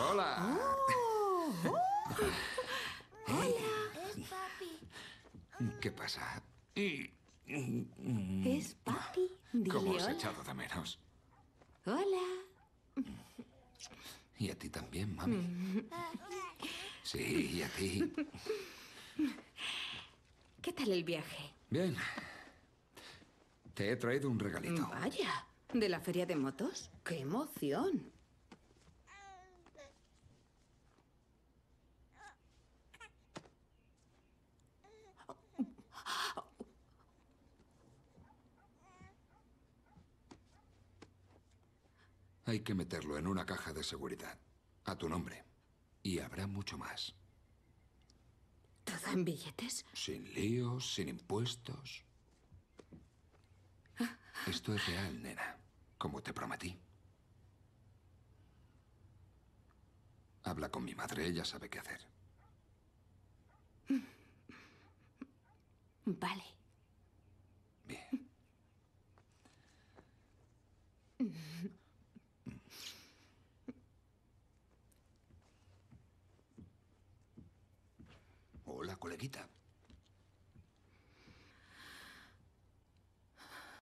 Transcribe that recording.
Hola. Oh. Es papi. ¿Qué pasa? Es papi. Dile ¿Cómo os he hola. echado de menos? Hola. Y a ti también, mami. Sí, y a ti. ¿Qué tal el viaje? Bien. Te he traído un regalito. Vaya. ¿De la feria de motos? ¡Qué emoción! Hay que meterlo en una caja de seguridad. A tu nombre. Y habrá mucho más. ¿Todo en billetes? Sin líos, sin impuestos. Esto es real, nena. Como te prometí. Habla con mi madre, ella sabe qué hacer. Vale. Bien. Hola, coleguita.